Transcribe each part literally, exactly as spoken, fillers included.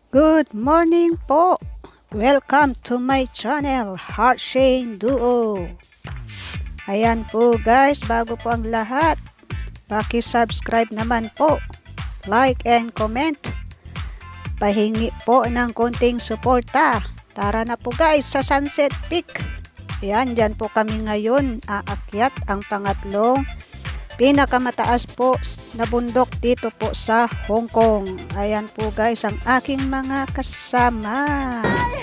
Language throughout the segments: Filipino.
Good morning po! Welcome to my channel, Heartshane Duo. Ayan po guys, bago po ang lahat, paki-subscribe naman po, like and comment. Pahingi po ng konting suporta. Tara na po guys sa Sunset Peak. Ayan, dyan po kami ngayon aakyat ang pangatlong pinakamataas po na bundok dito po sa Hong Kong. Ayan po guys ang aking mga kasama.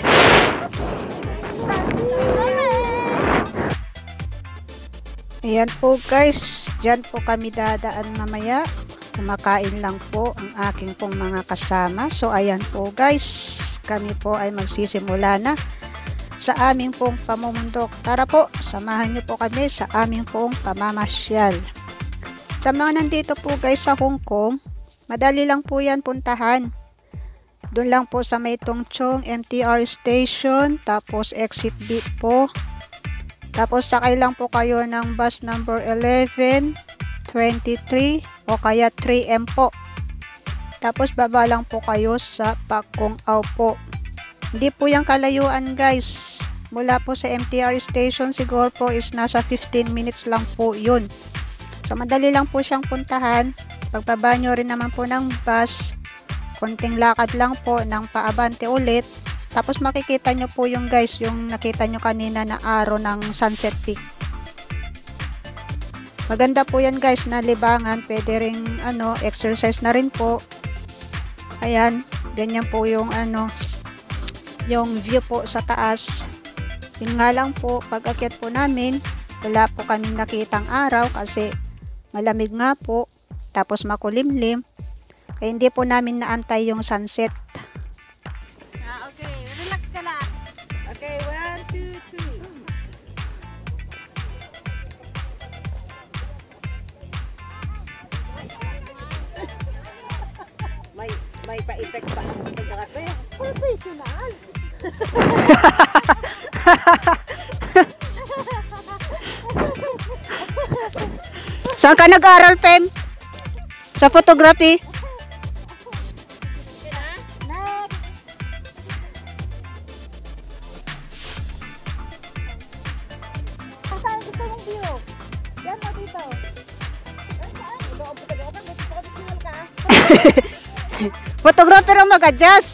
Ayan po guys, dyan po kami dadaan mamaya. Kumakain lang po ang aking pong mga kasama. So ayan po guys, kami po ay magsisimula na sa aming pong pamumundok. Tara po, samahan niyo po kami sa aming pong pamamasyal. Sa mga nandito po guys sa Hong Kong, madali lang po yan puntahan. Doon lang po sa may Tung Chung M T R station, tapos exit B po. Tapos sakay lang po kayo ng bus number eleven, twenty-three o kaya three M po. Tapos baba lang po kayo sa Pak Kung Au po. Hindi po yung kalayuan guys. Mula po sa M T R station siguro po is nasa fifteen minutes lang po yun. So madali lang po siyang puntahan. Pagbaba nyo rin naman po ng bus, konting lakad lang po ng paabante ulit. Tapos makikita nyo po yung guys, yung nakita nyo kanina na araw ng Sunset Peak. Maganda po yan guys na libangan. Pwede ring ano, exercise na rin po. Ayan, ganyan po yung ano, yung view po sa taas. Yun nga lang po, pag akyat po namin, wala po kaming nakitang araw kasi malamig nga po, tapos makulimlim. Kaya hindi po namin naantay yung sunset. Ah, okay, relax ka lang. Okay, one, two, three. May may pa-effect pa ang pagkakate. Professional. Saan ka nag-aral, Pem? Sa photography? Saan gusto mong view? Yan mo dito. Saan? Ito ang photographer. May professional ka. Photographer ang mag-adjust.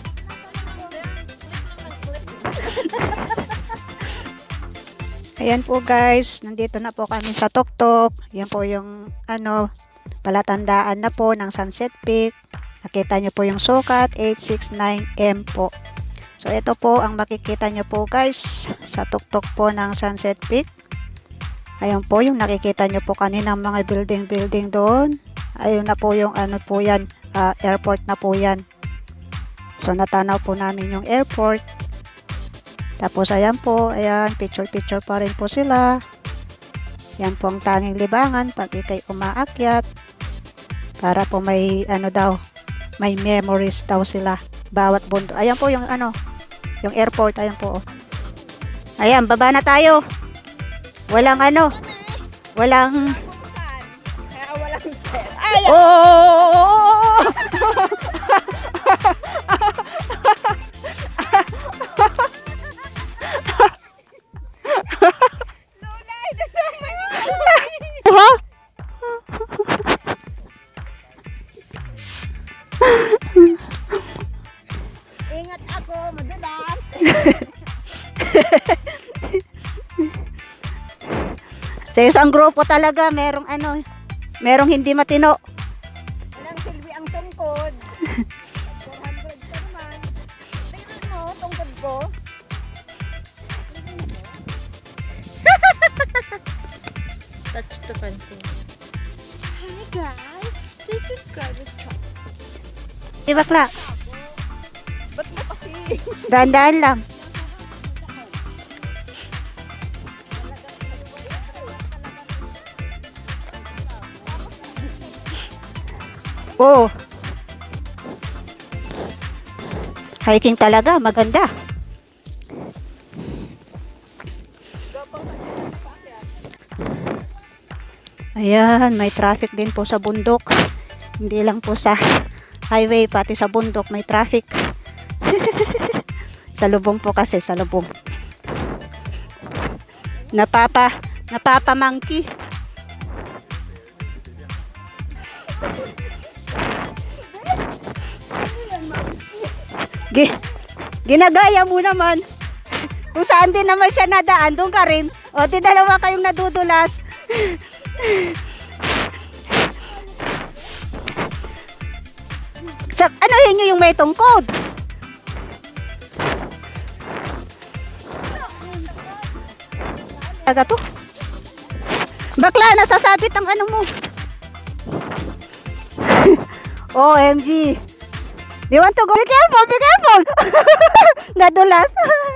Ayan po guys, nandito na po kami sa tuktok. Ayan po yung ano, palatandaan na po ng Sunset Peak. Nakita nyo po yung sukat, eight sixty-nine M po. So ito po ang makikita nyo po guys sa tuktok po ng Sunset Peak. Ayan po yung nakikita nyo po kaninang mga building-building doon. Ayun na po yung ano po yan, uh, airport na po yan. So natanaw po namin yung airport. Tapos ayan po, ayan, picture-picture pa rin po sila. Yan po ang tanging libangan pag ikay umaakyat. Para po may ano daw, may memories daw sila. Bawat bundok. Ayan po yung ano, yung airport, ayan po. Ayan, baba na tayo. Walang ano, walang... Kaya walang set. Oh! Ha? Ingat ako, madulas. Sa isang grupo talaga, merong ano, merong hindi matino. Walang silbi ang tungkod. four hundred ka naman. Tingnan mo, tungkod ko. Touch to country. Hi guys, this is Garbage Truck. Di bakla? Ba't mo kasi? Daan-daan lang. Oh. Hiking talaga, maganda. Ayan, may traffic din po sa bundok. Hindi lang po sa highway, pati sa bundok may traffic. Salubong po kasi, salubong. Napapa, napapamangki. Gi, ginagaya mo naman. Kung saan din naman siya nadaan, doon ka rin. O, di dalawa kayong nadudulas. Sa, ano yun yung may tungkod? Taga to. Bakla, nasasabit ang ano mo. O M G. Do you want to go? Be careful, be careful. Nadulas.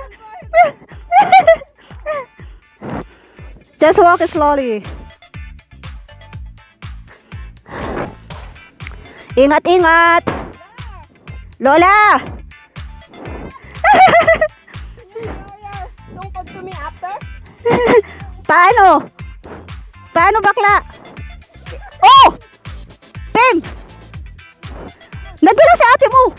Just walk slowly. Ingat, ingat. Lola. Don't talk to me after. Paano? Paano bakla? Oh! Pem! Nadulas sa ate mo.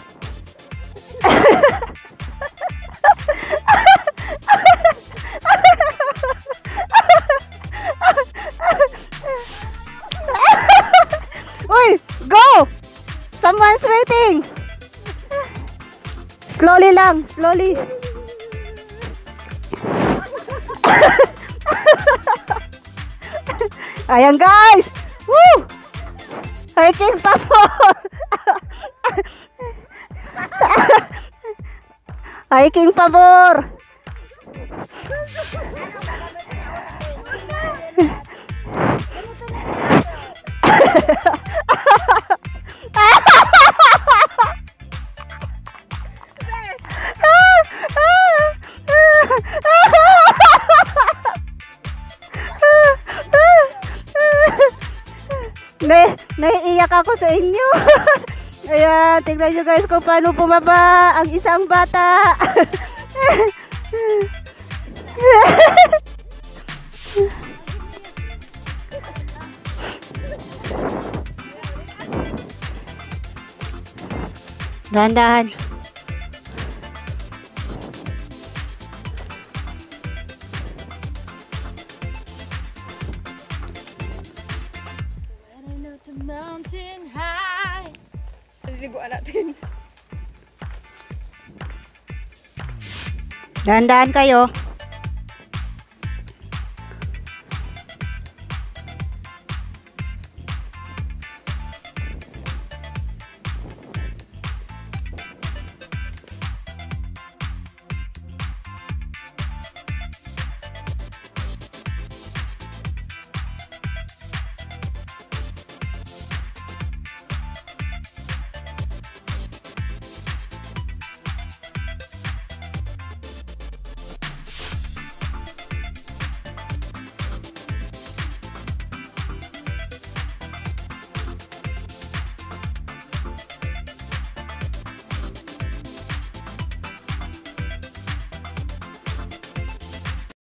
Uy, go! Someone's waiting. Slowly lang, slowly. Ayan guys. Woo! Hiking pa po. Hiking pabor. Na, naiiyak ako sa inyo. Ayan, tingnan nyo guys kung paano bumaba ang isang bata. Dahan-dahan. Mountain high. Liliguan natin. Dahan-dahan kayo.